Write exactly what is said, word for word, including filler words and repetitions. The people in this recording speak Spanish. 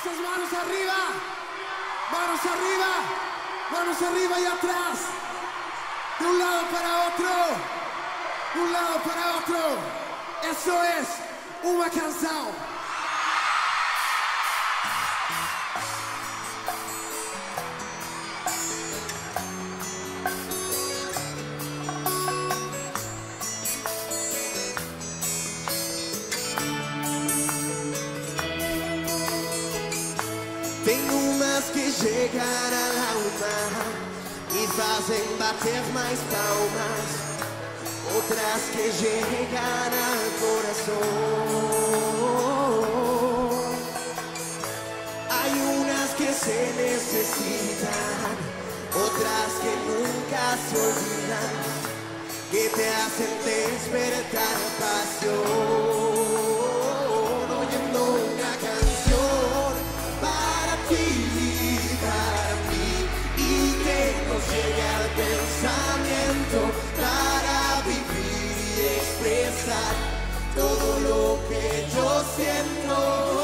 esas manos arriba, manos arriba, manos arriba y atrás, de un lado para otro, de un lado para otro. Eso es una canción. Tem umas que chegam à alma e fazem bater mais palmas, outras que chegam ao coração. Hay unas que se necesitan, otras que nunca se olvidan, que te hacen despertar pasión. Oyendo una canción para ti, para mí, y que nos llegue al pensamiento para vivir y expresar todo lo que yo siento.